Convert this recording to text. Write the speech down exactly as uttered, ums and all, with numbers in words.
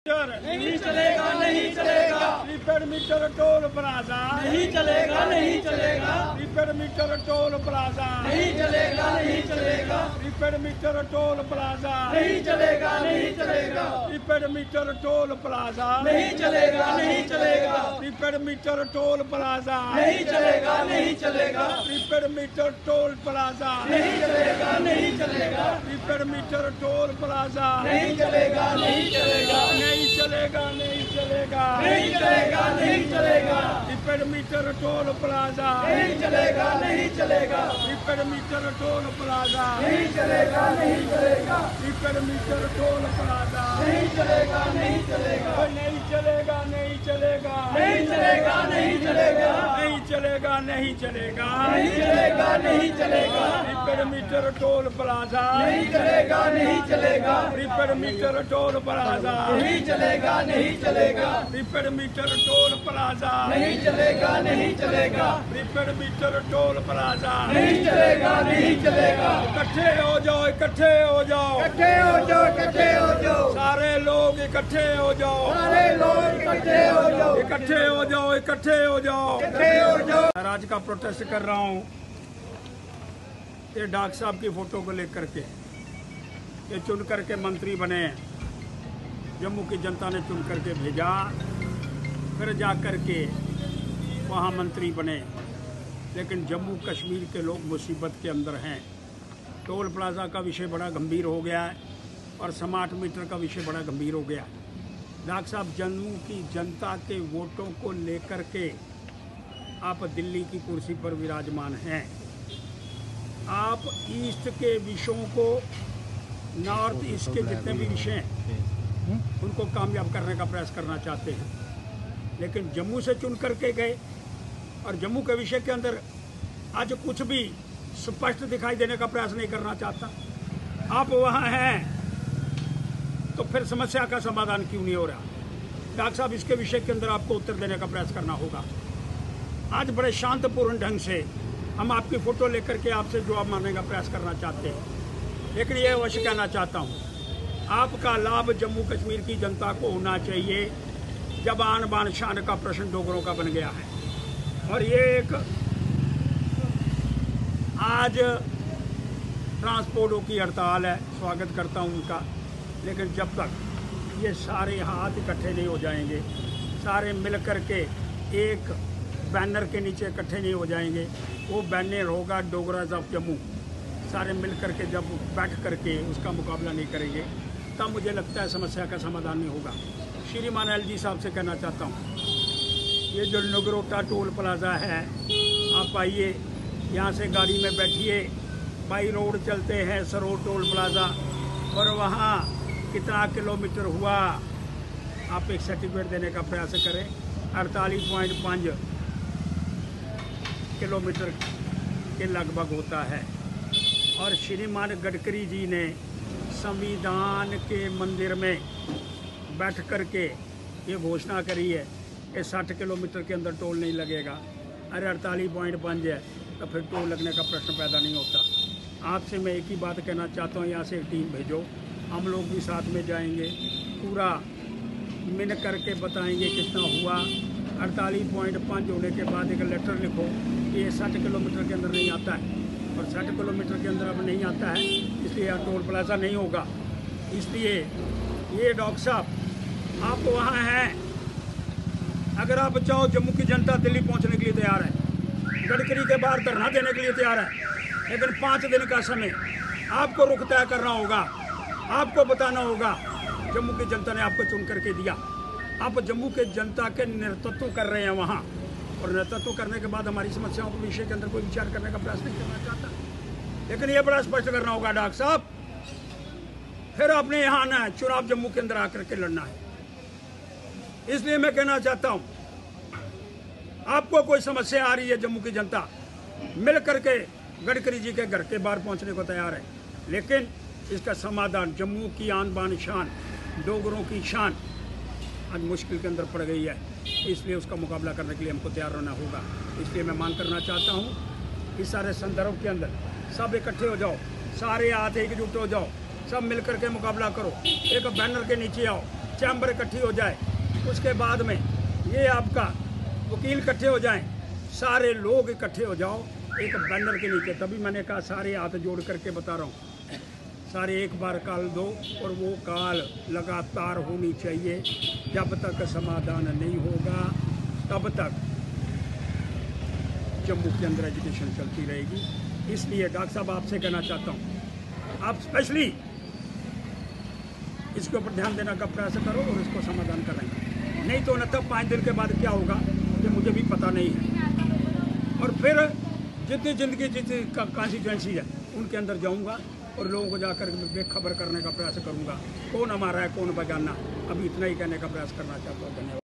नहीं चलेगा, नहीं चलेगा। प्रीपेड मीटर टोल प्लाजा नहीं चलेगा, नहीं चलेगा। प्रीपेड मीटर टोल प्लाजा नहीं चलेगा, नहीं चलेगा। प्रीपेड मीटर टोल प्लाजा नहीं चलेगा, नहीं चलेगा। प्रीपेड मीटर टोल प्लाजा नहीं चलेगा, नहीं चलेगा। प्रीपेड मीटर टोल प्लाजा नहीं चलेगा, नहीं चलेगा। प्रीपेड मीटर टोल प्लाजा नहीं चलेगा, नहीं चलेगा। प्रीपेड मीटर टोल प्लाजा नहीं चलेगा, नहीं चलेगा। नहीं चलेगा, नहीं चलेगा। नहीं चलेगा, नहीं चलेगा। प्रीपेड मीटर टोल प्लाजा नहीं चलेगा, नहीं चलेगा। प्रीपेड मीटर टोल प्लाजा नहीं चलेगा, नहीं चलेगा। प्रीपेड मीटर टोल प्लाजा नहीं चलेगा, नहीं चलेगा। नहीं चलेगा, नहीं चलेगा। नहीं चलेगा, नहीं चलेगा। नहीं चलेगा, नहीं चलेगा। नहीं चलेगा, नहीं चलेगा। प्रीपेड मीटर टोल प्लाजा नहीं चलेगा, नहीं चलेगा। प्रीपेड मीटर टोल प्लाजा नहीं चलेगा, नहीं चलेगा। प्रीपेड मीटर टोल प्लाजा नहीं चलेगा, नहीं चलेगा। प्रीपेड मीटर टोल प्लाजा नहीं चलेगा, नहीं चलेगा। इकट्ठे हो जाओ, इकट्ठे हो जाओ, इकट्ठे हो जाओ, इकट्ठे हो जाओ। सारे लोग इकट्ठे हो जाओ, सारे लोग इकट्ठे हो जाओ। इकट्ठे हो जाओ, इकट्ठे हो जाओ। इकट्ठे हो जाओ। मैं आज का प्रोटेस्ट कर रहा हूँ ये डॉक्टर साहब की फोटो को लेकर के। ये चुन करके मंत्री बने, जम्मू की जनता ने चुन करके भेजा, फिर जा कर के वहाँ मंत्री बने। लेकिन जम्मू कश्मीर के लोग मुसीबत के अंदर हैं। टोल प्लाजा का विषय बड़ा गंभीर हो गया है और स्मार्ट मीटर का विषय बड़ा गंभीर हो गया है। डॉक्टर साहब, जम्मू की जनता के वोटों को लेकर के आप दिल्ली की कुर्सी पर विराजमान हैं। आप ईस्ट के विषयों को, नॉर्थ ईस्ट के जितने भी विषय हैं उनको कामयाब करने का प्रयास करना चाहते हैं। लेकिन जम्मू से चुन करके गए और जम्मू के विषय के अंदर आज कुछ भी स्पष्ट दिखाई देने का प्रयास नहीं करना चाहता। आप वहाँ हैं तो फिर समस्या का समाधान क्यों नहीं हो रहा? डॉक्टर साहब, इसके विषय के अंदर आपको उत्तर देने का प्रयास करना होगा। आज बड़े शांतपूर्ण ढंग से हम आपकी फ़ोटो लेकर के आपसे जवाब मारने का प्रयास करना चाहते हैं। लेकिन ये अवश्य कहना चाहता हूँ, आपका लाभ जम्मू कश्मीर की जनता को होना चाहिए। जब आन बान शान का प्रश्न डोगरों का बन गया है और ये एक आज ट्रांसपोर्टों की हड़ताल है, स्वागत करता हूँ उनका। लेकिन जब तक ये सारे हाथ इकट्ठे नहीं हो जाएंगे, सारे मिल कर के एक बैनर के नीचे इकट्ठे नहीं हो जाएंगे, वो बैनर होगा डोगराज ऑफ जम्मू। सारे मिल कर के जब बैठ करके उसका मुकाबला नहीं करेंगे तब मुझे लगता है समस्या का समाधान नहीं होगा। श्रीमान एल जी साहब से कहना चाहता हूँ, ये जो नगरोटा टोल प्लाजा है, आप आइए, यहाँ से गाड़ी में बैठिए, बाई रोड चलते हैं सरोड टोल प्लाजा, और वहाँ कितना किलोमीटर हुआ आप एक सर्टिफिकेट देने का प्रयास करें। अड़तालीस पॉइंट पाँच किलोमीटर के लगभग होता है। और श्रीमान गडकरी जी ने संविधान के मंदिर में बैठ कर के ये घोषणा करी है कि साठ किलोमीटर के अंदर टोल नहीं लगेगा। अरे अड़तालीस पॉइंट पाँच है तो फिर टोल लगने का प्रश्न पैदा नहीं होता। आपसे मैं एक ही बात कहना चाहता हूँ, यहाँ से एक टीम भेजो, हम लोग भी साथ में जाएंगे, पूरा मिन करके बताएंगे कितना हुआ। अड़तालीस पॉइंट पाँच होने के बाद एक लेटर लिखो कि ये साठ किलोमीटर के अंदर नहीं आता है, और साठ किलोमीटर के अंदर अब नहीं आता है, इसलिए यहाँ टोल प्लाजा नहीं होगा। इसलिए ये डॉक्टर साहब, आप वहाँ हैं, अगर आप चाहो जम्मू की जनता दिल्ली पहुँचने के लिए तैयार है, गडकरी के बाहर धरना देने के लिए तैयार है। लेकिन पाँच दिन का समय आपको रुख तय करना होगा, आपको बताना होगा जम्मू की जनता ने आपको चुन करके दिया। आप जम्मू के जनता के नेतृत्व कर रहे हैं वहाँ, और नेतृत्व करने के बाद हमारी समस्याओं के विषय के अंदर कोई विचार करने का प्रयास नहीं करना चाहता। लेकिन ये बड़ा स्पष्ट करना होगा डॉक्टर साहब, फिर आपने यहाँ आना है, चुनाव जम्मू के अंदर आकर के लड़ना है। इसलिए मैं कहना चाहता हूँ, आपको कोई समस्या आ रही है, जम्मू की जनता मिल करके गडकरी जी के घर के बाहर पहुँचने को तैयार है। लेकिन इसका समाधान, जम्मू की आन बान शान, डोगरों की शान आज मुश्किल के अंदर पड़ गई है, इसलिए उसका मुकाबला करने के लिए हमको तैयार रहना होगा। इसलिए मैं मांग करना चाहता हूँ, इस सारे संदर्भ के अंदर सब इकट्ठे हो जाओ, सारे हाथ एकजुट हो जाओ, सब मिलकर के मुकाबला करो, एक बैनर के नीचे आओ, चैम्बर इकट्ठी हो जाए, उसके बाद में ये आपका वकील इकट्ठे हो जाएं, सारे लोग इकट्ठे हो जाओ एक बैनर के नीचे। तभी मैंने कहा सारे हाथ जोड़ करके बता रहा हूँ, सारे एक बार काल दो, और वो काल लगातार होनी चाहिए। जब तक समाधान नहीं होगा तब तक जम्मू के अंदर एजुकेशन चलती रहेगी। इसलिए डॉक्टर साहब आपसे कहना चाहता हूँ, आप स्पेशली इसके ऊपर ध्यान देने का प्रयास करो और इसको समाधान कराएंगे। नहीं तो न तब पाँच दिन के बाद क्या होगा ये मुझे भी पता नहीं है। और फिर जितनी ज़िंदगी जितनी कॉन्स्टिट्यूंसी है उनके अंदर जाऊंगा और लोगों को जाकर बेखबर करने का प्रयास करूंगा। कौन हमारा है कौन बजाना, अभी इतना ही कहने का प्रयास करना चाहता हूँ। धन्यवाद।